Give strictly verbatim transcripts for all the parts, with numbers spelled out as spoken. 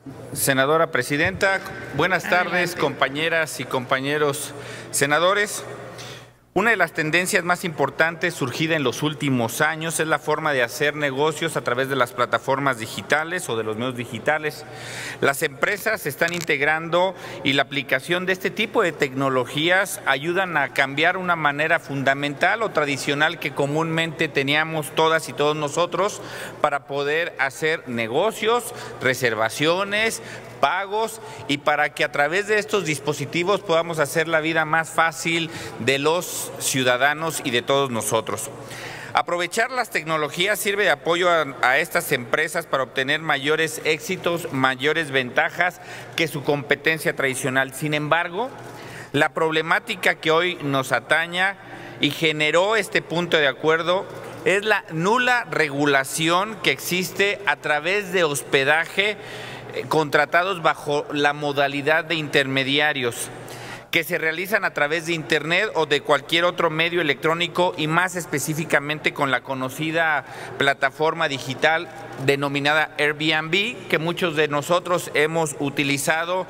Senadora Presidenta, buenas tardes, compañeras y compañeros senadores. Una de las tendencias más importantes surgida en los últimos años es la forma de hacer negocios a través de las plataformas digitales o de los medios digitales. Las empresas se están integrando y la aplicación de este tipo de tecnologías ayudan a cambiar una manera fundamental o tradicional que comúnmente teníamos todas y todos nosotros para poder hacer negocios, reservaciones, pagos y para que a través de estos dispositivos podamos hacer la vida más fácil de los ciudadanos y de todos nosotros. Aprovechar las tecnologías sirve de apoyo a, a estas empresas para obtener mayores éxitos, mayores ventajas que su competencia tradicional. Sin embargo, la problemática que hoy nos ataña y generó este punto de acuerdo es la nula regulación que existe a través de hospedaje contratados bajo la modalidad de intermediarios que se realizan a través de Internet o de cualquier otro medio electrónico y más específicamente con la conocida plataforma digital denominada Airbnb, que muchos de nosotros hemos utilizado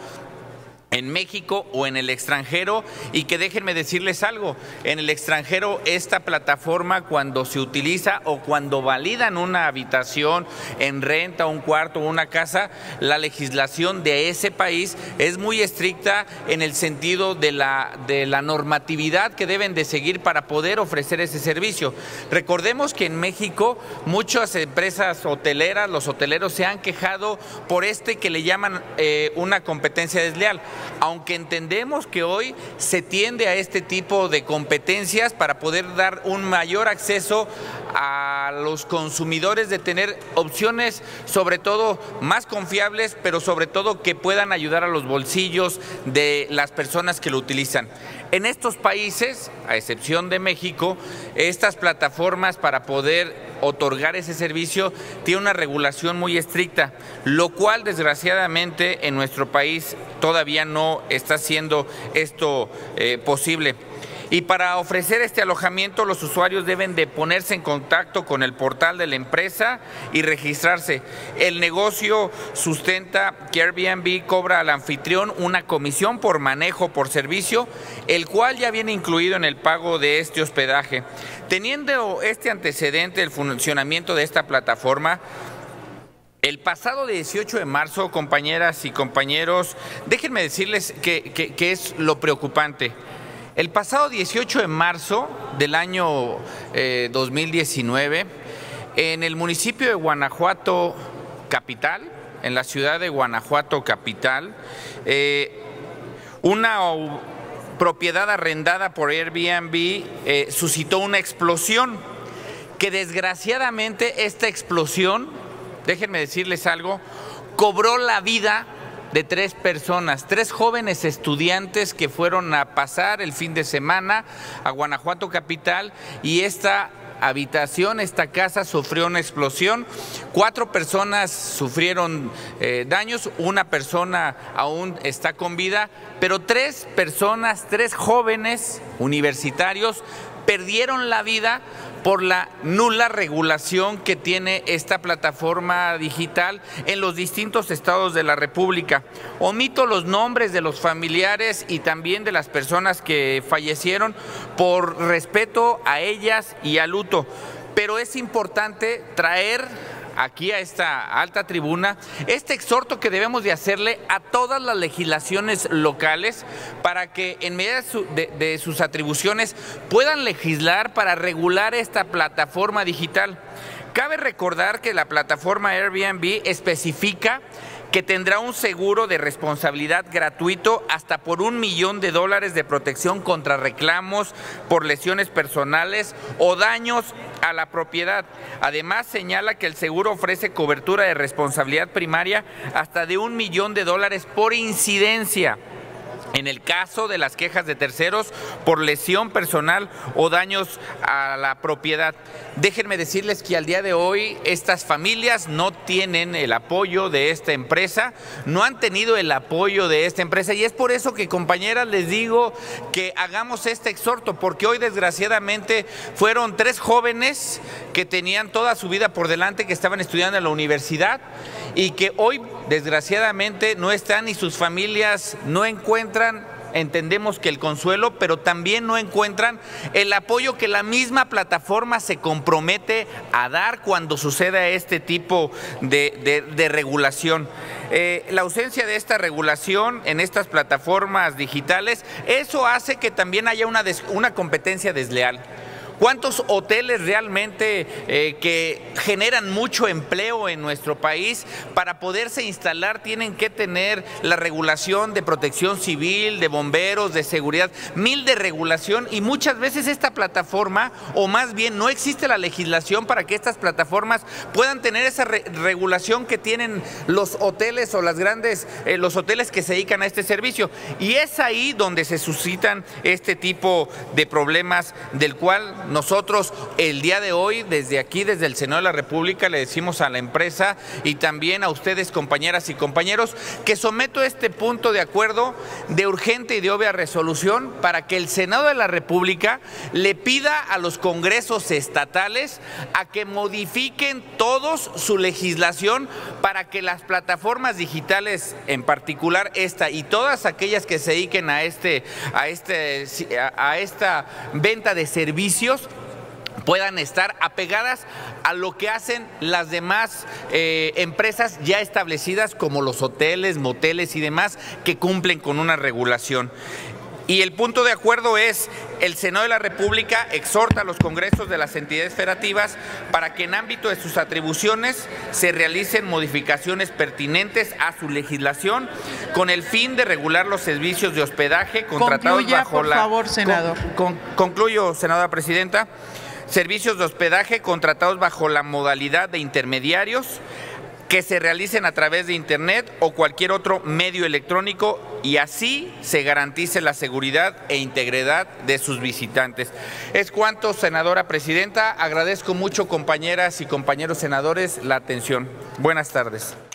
en México o en el extranjero, y que déjenme decirles algo, en el extranjero esta plataforma cuando se utiliza o cuando validan una habitación en renta, un cuarto o una casa, la legislación de ese país es muy estricta en el sentido de la, de la normatividad que deben de seguir para poder ofrecer ese servicio. Recordemos que en México muchas empresas hoteleras, los hoteleros se han quejado por este que le llaman eh, una competencia desleal. Aunque entendemos que hoy se tiende a este tipo de competencias para poder dar un mayor acceso a los consumidores de tener opciones sobre todo más confiables, pero sobre todo que puedan ayudar a los bolsillos de las personas que lo utilizan. En estos países, a excepción de México, estas plataformas para poder otorgar ese servicio tiene una regulación muy estricta, lo cual desgraciadamente en nuestro país todavía no está siendo esto eh, posible. Y para ofrecer este alojamiento, los usuarios deben de ponerse en contacto con el portal de la empresa y registrarse. El negocio sustenta que Airbnb cobra al anfitrión una comisión por manejo por servicio, el cual ya viene incluido en el pago de este hospedaje. Teniendo este antecedente del funcionamiento de esta plataforma, el pasado dieciocho de marzo, compañeras y compañeros, déjenme decirles que, que, que es lo preocupante. El pasado dieciocho de marzo del año eh, dos mil diecinueve, en el municipio de Guanajuato capital, en la ciudad de Guanajuato capital, eh, una propiedad arrendada por Airbnb eh, suscitó una explosión, que desgraciadamente esta explosión, déjenme decirles algo, cobró la vida de tres personas, tres jóvenes estudiantes que fueron a pasar el fin de semana a Guanajuato capital, y esta habitación, esta casa sufrió una explosión. Cuatro personas sufrieron eh, daños, una persona aún está con vida, pero tres personas, tres jóvenes universitarios perdieron la vida por la nula regulación que tiene esta plataforma digital en los distintos estados de la República. Omito los nombres de los familiares y también de las personas que fallecieron por respeto a ellas y al luto, pero es importante traer aquí a esta alta tribuna este exhorto que debemos de hacerle a todas las legislaciones locales para que en medida de, su, de, de sus atribuciones puedan legislar para regular esta plataforma digital. Cabe recordar que la plataforma Airbnb especifica que tendrá un seguro de responsabilidad gratuito hasta por un millón de dólares de protección contra reclamos por lesiones personales o daños a la propiedad. Además, señala que el seguro ofrece cobertura de responsabilidad primaria hasta de un millón de dólares por incidencia. En el caso de las quejas de terceros por lesión personal o daños a la propiedad. Déjenme decirles que al día de hoy estas familias no tienen el apoyo de esta empresa, no han tenido el apoyo de esta empresa y es por eso que, compañeras, les digo que hagamos este exhorto, porque hoy desgraciadamente fueron tres jóvenes que tenían toda su vida por delante, que estaban estudiando en la universidad y que hoy desgraciadamente no están y sus familias no encuentran, entendemos que el consuelo, pero también no encuentran el apoyo que la misma plataforma se compromete a dar cuando suceda este tipo de, de, de regulación. Eh, la ausencia de esta regulación en estas plataformas digitales, eso hace que también haya una, des, una competencia desleal. ¿Cuántos hoteles realmente eh, que generan mucho empleo en nuestro país, para poderse instalar tienen que tener la regulación de protección civil, de bomberos, de seguridad, mil de regulación, y muchas veces esta plataforma, o más bien no existe la legislación para que estas plataformas puedan tener esa re regulación que tienen los hoteles o las grandes, eh, los hoteles que se dedican a este servicio? Y es ahí donde se suscitan este tipo de problemas, del cual nosotros el día de hoy, desde aquí, desde el Senado de la República, le decimos a la empresa y también a ustedes, compañeras y compañeros, que someto este punto de acuerdo de urgente y de obvia resolución para que el Senado de la República le pida a los congresos estatales a que modifiquen todos su legislación para que las plataformas digitales, en particular esta y todas aquellas que se dediquen a, este, a, este, a, a esta venta de servicios, puedan estar apegadas a lo que hacen las demás eh, empresas ya establecidas, como los hoteles, moteles y demás, que cumplen con una regulación. Y el punto de acuerdo es: el Senado de la República exhorta a los congresos de las entidades federativas para que en ámbito de sus atribuciones se realicen modificaciones pertinentes a su legislación con el fin de regular los servicios de hospedaje contratados Concluya, bajo por la... favor, senador. Con, con, concluyo, senadora presidenta. Servicios de hospedaje contratados bajo la modalidad de intermediarios que se realicen a través de Internet o cualquier otro medio electrónico, y así se garantice la seguridad e integridad de sus visitantes. Es cuanto, senadora presidenta. Agradezco mucho, compañeras y compañeros senadores, la atención. Buenas tardes.